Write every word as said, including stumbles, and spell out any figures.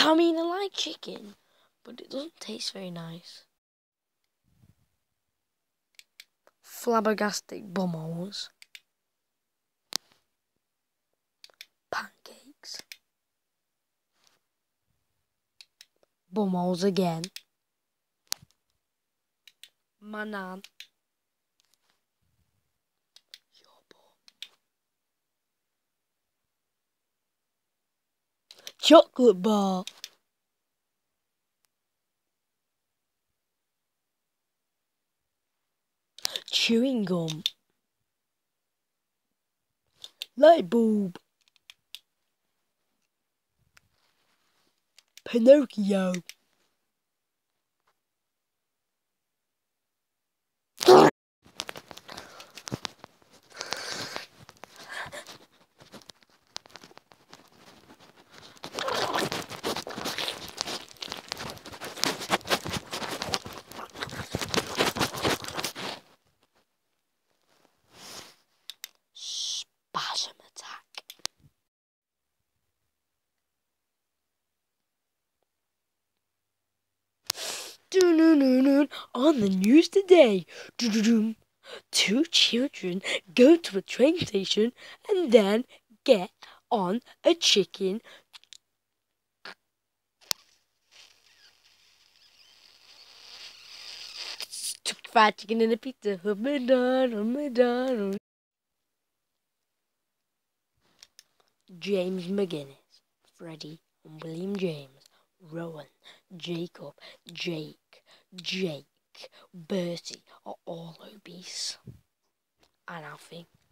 I mean, I like chicken, but it doesn't taste very nice. Flabbergastic bumholes. Pancakes. Bumholes again. My nan. Your bum. Chocolate bar. Chewing gum. Light bulb. Pinocchio. Spasm attack. On the news today, two children go to a train station and then get on a chicken. Took fried chicken and a pizza. Oh my God, oh my God. James McGinnis, Freddie and William James, Rowan, Jacob, Jake, Jake, Bertie are all obese. And I think